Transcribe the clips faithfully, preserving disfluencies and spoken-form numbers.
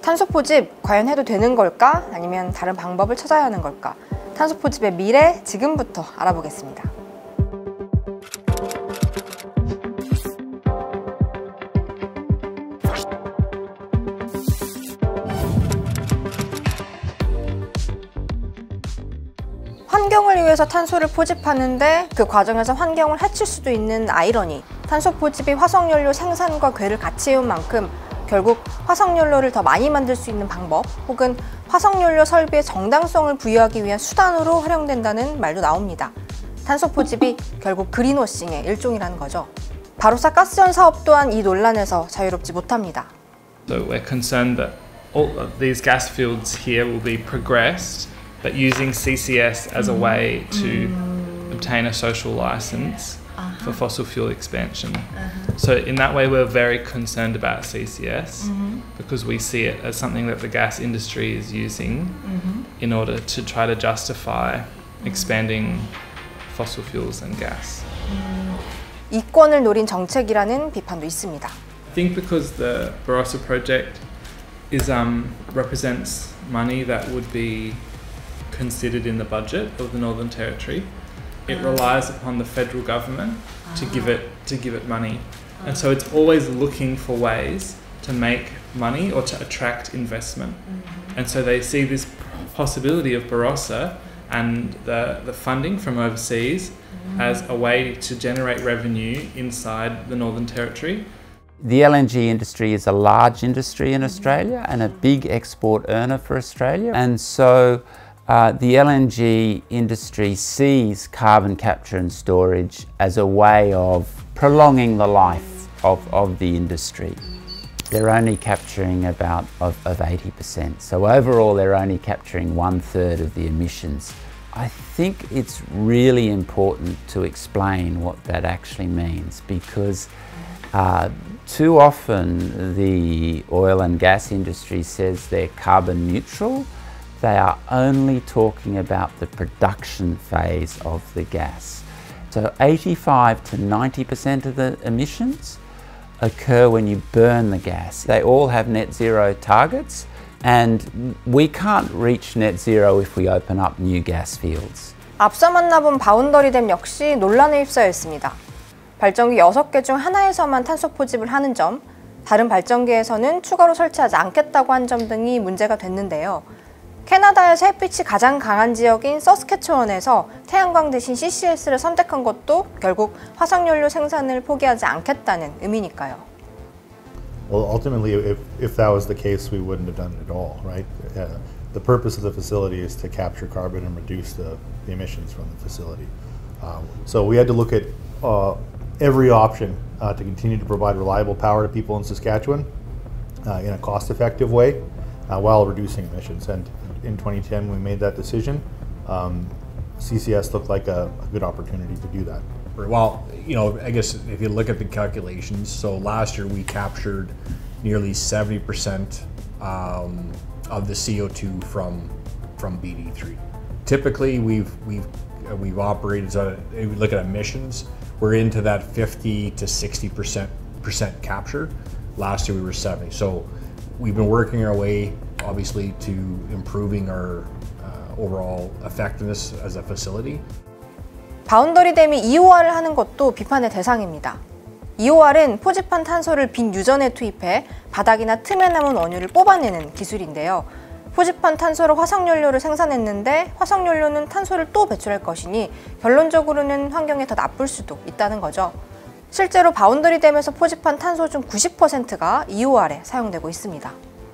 탄소 포집 과연 해도 되는 걸까? 아니면 다른 방법을 찾아야 하는 걸까? 탄소 포집의 미래 지금부터 알아보겠습니다. 환경을 위해서 탄소를 포집하는데 그 과정에서 환경을 해칠 수도 있는 아이러니. 탄소 포집이 화석연료 생산과 궤를 같이 해온 만큼 결국 화석연료를 더 많이 만들 수 있는 방법 혹은 화석연료 설비의 정당성을 부여하기 위한 수단으로 활용된다는 말도 나옵니다. 탄소 포집이 결국 그린워싱의 일종이라는 거죠. 바로사 가스전 사업 또한 이 논란에서 자유롭지 못합니다. So we're concerned that all of these gas fields here will be progressed, but using C C S as a way to obtain a social license for fossil fuel expansion. Uh-huh. So in that way we're very concerned about C C S mm-hmm. because we see it as something that the gas industry is using mm-hmm. in order to try to justify expanding fossil fuels and gas. 이권을 노린 정책이라는 비판도 있습니다. I think because the Barossa project is um, represents money that would be considered in the budget of the Northern Territory. It relies upon the federal government to give it to give it money, and so it's always looking for ways to make money or to attract investment. And so they see this possibility of Barossa and the the funding from overseas as a way to generate revenue inside the Northern Territory. The L N G industry is a large industry in Australia and a big export earner for Australia, and so Uh, the L N G industry sees carbon capture and storage as a way of prolonging the life of, of the industry. They're only capturing about of, of eighty percent, so overall they're only capturing one third of the emissions. I think it's really important to explain what that actually means, because uh, too often the oil and gas industry says they're carbon neutral. They are only talking about the production phase of the gas. So eighty-five to ninety percent of the emissions occur when you burn the gas. They all have net zero targets, and we can't reach net zero if we open up new gas fields. 앞서 만나본 바운더리 댐 역시 논란에 휩싸였습니다. 발전기 여섯 개 중 하나에서만 탄소 포집을 하는 점, 다른 발전기에서는 추가로 설치하지 않겠다고 한 점 등이 문제가 됐는데요. 캐나다에서 햇빛이 가장 강한 지역인 서스케츄원에서 태양광 대신 C C S를 선택한 것도 결국 화석연료 생산을 포기하지 않겠다는 의미니까요. Well, ultimately, if, if that was the case, we wouldn't have done it at all, right? Uh, the purpose of the facility is to capture carbon and reduce the, the emissions from the facility. Um, so we had to look at uh, every option uh, to continue to provide reliable power to people in Saskatchewan uh, in a cost-effective way uh, while reducing emissions. And in twenty ten, we made that decision. Um, C C S looked like a, a good opportunity to do that. Well, you know, I guess if you look at the calculations, so last year we captured nearly seventy percent um, of the C O two from from B D three. Typically, we've we've uh, we've operated. So if we look at emissions, we're into that fifty to sixty percent percent capture. Last year we were seventy. So we've been working our way, obviously, to improving our uh, overall effectiveness as a facility. 바운더리 댐이 E O R을 하는 것도 비판의 대상입니다. E O R은 포집한 탄소를 빈 유전에 투입해 바닥이나 틈에 남은 원유를 뽑아내는 기술인데요. 포집한 탄소로 화석연료를 생산했는데 화석연료는 탄소를 또 배출할 것이니 결론적으로는 환경에 더 나쁠 수도 있다는 거죠. 실제로 바운더리 댐에서 포집한 탄소 중 구십 퍼센트가 E O R에 사용되고 있습니다.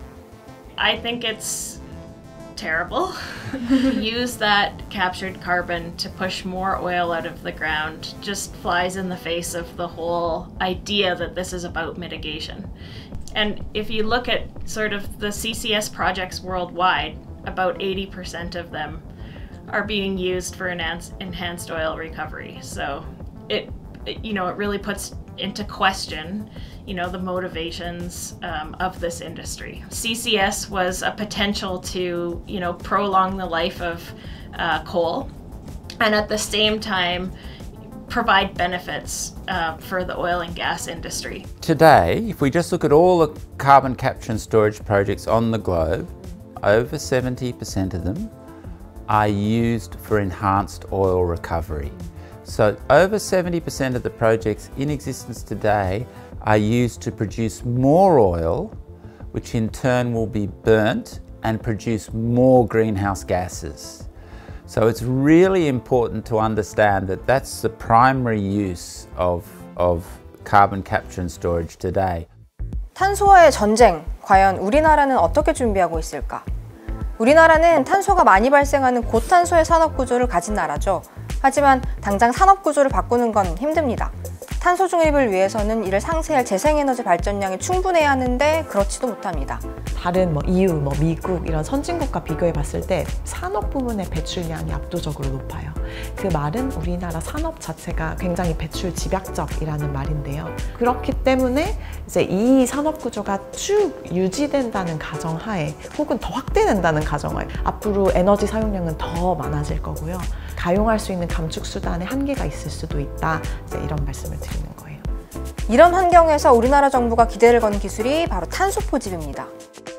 I think it's terrible to use that captured carbon to push more oil out of the ground. Just flies in the face of the whole idea that this is about mitigation. And if you look at sort of the C C S projects worldwide, about eighty percent of them are being used for enhanced, enhanced oil recovery. So it, it, you know, it really puts into question, you know, the motivations um, of this industry. C C S was a potential to, you know, prolong the life of uh, coal, and at the same time provide benefits uh, for the oil and gas industry. Today, if we just look at all the carbon capture and storage projects on the globe, over seventy percent of them are used for enhanced oil recovery. So over seventy percent of the projects in existence today are used to produce more oil, which in turn will be burnt and produce more greenhouse gases. So it's really important to understand that that's the primary use of, of carbon capture and storage today. 탄소와의 전쟁, 과연 우리나라는 어떻게 준비하고 있을까? 우리나라는 탄소가 많이 발생하는 고탄소의 산업 구조를 가진 나라죠. 하지만 당장 산업 구조를 바꾸는 건 힘듭니다. 탄소 중립을 위해서는 이를 상쇄할 재생에너지 발전량이 충분해야 하는데 그렇지도 못합니다. 다른 뭐 이유, 뭐 미국 이런 선진국과 비교해 봤을 때 산업 부문의 배출량이 압도적으로 높아요. 그 말은 우리나라 산업 자체가 굉장히 배출 집약적이라는 말인데요. 그렇기 때문에 이제 이 산업 구조가 쭉 유지된다는 가정하에 혹은 더 확대된다는 가정하에 앞으로 에너지 사용량은 더 많아질 거고요. 가용할 수 있는 감축 수단에 한계가 있을 수도 있다. 이제 이런 말씀을 드리는 거예요. 이런 환경에서 우리나라 정부가 기대를 거는 기술이 바로 탄소 포집입니다.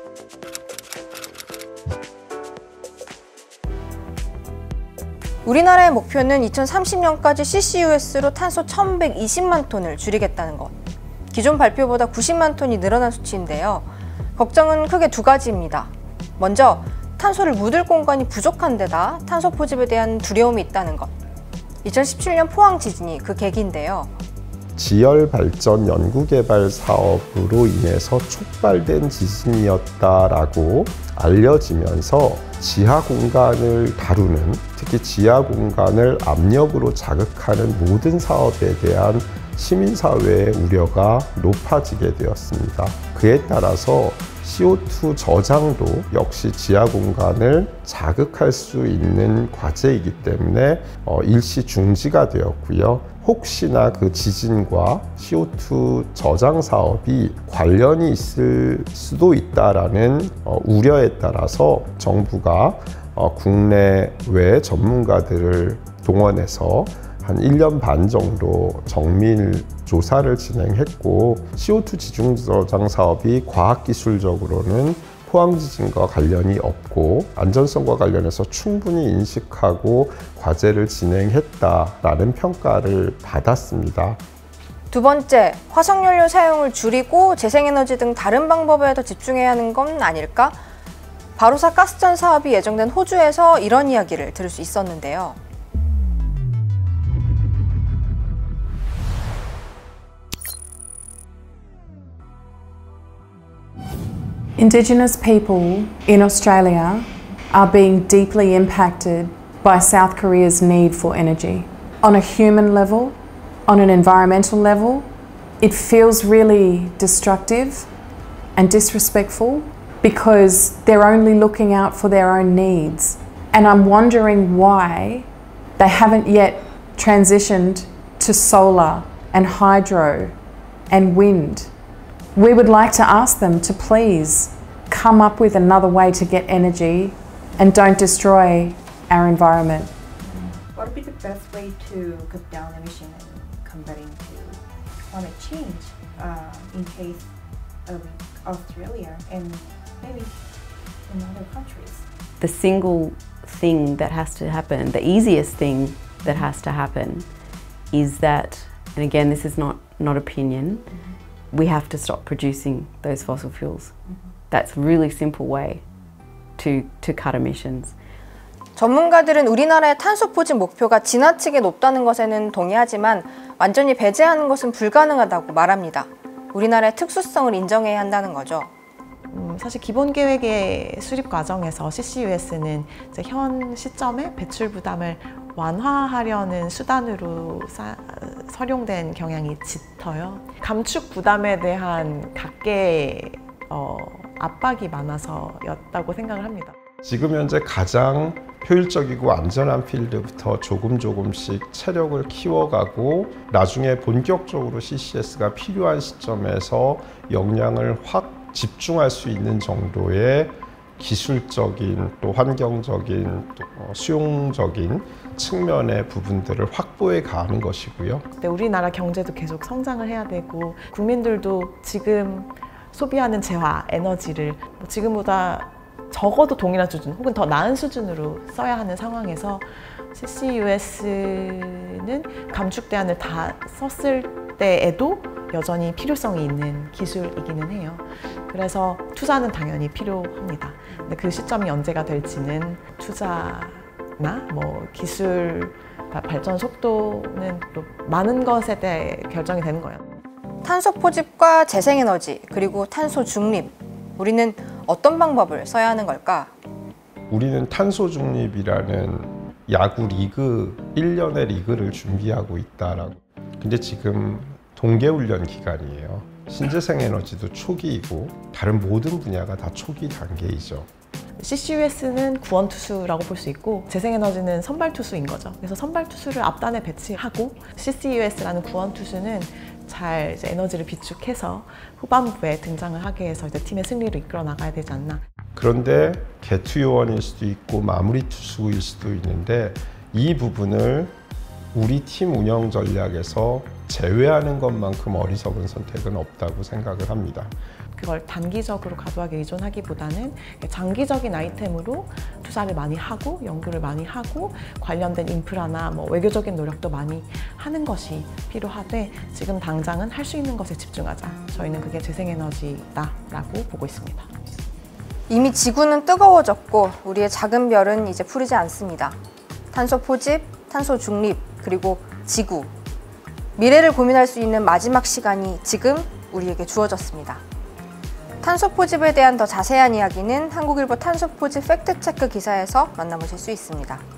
우리나라의 목표는 이천삼십 년까지 씨씨유에스로 탄소 천백이십만 톤을 줄이겠다는 것. 기존 발표보다 구십만 톤이 늘어난 수치인데요. 걱정은 크게 두 가지입니다. 먼저 탄소를 묻을 공간이 부족한 데다 탄소 포집에 대한 두려움이 있다는 것. 이천십칠 년 포항 지진이 그 계기인데요. 지열 발전 연구개발 사업으로 인해서 촉발된 지진이었다라고 알려지면서 지하 공간을 다루는, 특히 지하 공간을 압력으로 자극하는 모든 사업에 대한 시민사회의 우려가 높아지게 되었습니다. 그에 따라서 씨오투 저장도 역시 지하 공간을 자극할 수 있는 과제이기 때문에 어, 일시 중지가 되었고요. 혹시나 그 지진과 씨오투 저장 사업이 관련이 있을 수도 있다라는 어, 우려에 따라서 정부가 어, 국내외 전문가들을 동원해서 한 일 년 반 정도 정밀 조사를 진행했고, 씨오투 지중 저장 사업이 과학기술적으로는 포항 지진과 관련이 없고 안전성과 관련해서 충분히 인식하고 과제를 진행했다라는 평가를 받았습니다. 두 번째, 화석연료 사용을 줄이고 재생에너지 등 다른 방법에 더 집중해야 하는 건 아닐까? 바로사 가스전 사업이 예정된 호주에서 이런 이야기를 들을 수 있었는데요. Indigenous people in Australia are being deeply impacted by South Korea's need for energy. On a human level, on an environmental level, it feels really destructive and disrespectful because they're only looking out for their own needs. And I'm wondering why they haven't yet transitioned to solar and hydro and wind. We would like to ask them to please come up with another way to get energy and don't destroy our environment. What would be the best way to cut down emission and combating to climate change uh, in case of Australia and maybe in other countries? The single thing that has to happen, the easiest thing that has to happen is that, and again this is not, not opinion, mm-hmm. we have to stop producing those fossil fuels. Mm-hmm. That's a really simple way to, to cut emissions. 전문가들은 우리나라의 탄소 포집 목표가 지나치게 높다는 것에는 동의하지만 완전히 배제하는 것은 불가능하다고 말합니다. 우리나라의 특수성을 인정해야 한다는 거죠. 음, 사실 기본 계획의 수립 과정에서 씨씨유에스는 이제 현 시점에 배출 부담을 완화하려는 수단으로 사, 활용된 경향이 짙어요. 감축 부담에 대한 각계의 어, 압박이 많아서였다고 생각을 합니다. 지금 현재 가장 효율적이고 안전한 필드부터 조금 조금씩 체력을 키워가고 나중에 본격적으로 씨씨에스가 필요한 시점에서 역량을 확 집중할 수 있는 정도의 기술적인 또 환경적인 또 수용적인 측면의 부분들을 확보해 가는 것이고요. 네, 우리나라 경제도 계속 성장을 해야 되고 국민들도 지금 소비하는 재화, 에너지를 뭐 지금보다 적어도 동일한 수준 혹은 더 나은 수준으로 써야 하는 상황에서 씨씨유에스는 감축대안을 다 썼을 때에도 여전히 필요성이 있는 기술이기는 해요. 그래서 투자는 당연히 필요합니다. 근데 그 시점이 언제가 될지는 투자나 뭐 기술 발전 속도는 또 많은 것에 대해 결정이 되는 거예요. 탄소 포집과 재생에너지 그리고 탄소 중립, 우리는 어떤 방법을 써야 하는 걸까? 우리는 탄소 중립이라는 야구 리그 일 년의 리그를 준비하고 있다라고. 근데 지금 동계훈련 기간이에요. 신재생 에너지도 초기이고 다른 모든 분야가 다 초기 단계이죠. 씨씨유에스는 구원투수라고 볼 수 있고 재생에너지는 선발투수인 거죠. 그래서 선발투수를 앞단에 배치하고 씨씨유에스라는 구원투수는 잘 이제 에너지를 비축해서 후반부에 등장을 하게 해서 이제 팀의 승리를 이끌어 나가야 되지 않나. 그런데 개투 요원일 수도 있고 마무리 투수일 수도 있는데 이 부분을 우리 팀 운영 전략에서 제외하는 것만큼 어리석은 선택은 없다고 생각을 합니다. 그걸 단기적으로 과도하게 의존하기보다는 장기적인 아이템으로 투자를 많이 하고 연구를 많이 하고 관련된 인프라나 뭐 외교적인 노력도 많이 하는 것이 필요하되 지금 당장은 할 수 있는 것에 집중하자. 저희는 그게 재생에너지다라고 보고 있습니다. 이미 지구는 뜨거워졌고 우리의 작은 별은 이제 푸르지 않습니다. 탄소 포집, 탄소 중립, 그리고 지구. 미래를 고민할 수 있는 마지막 시간이 지금 우리에게 주어졌습니다. 탄소 포집에 대한 더 자세한 이야기는 한국일보 탄소 포집 팩트체크 기사에서 만나보실 수 있습니다.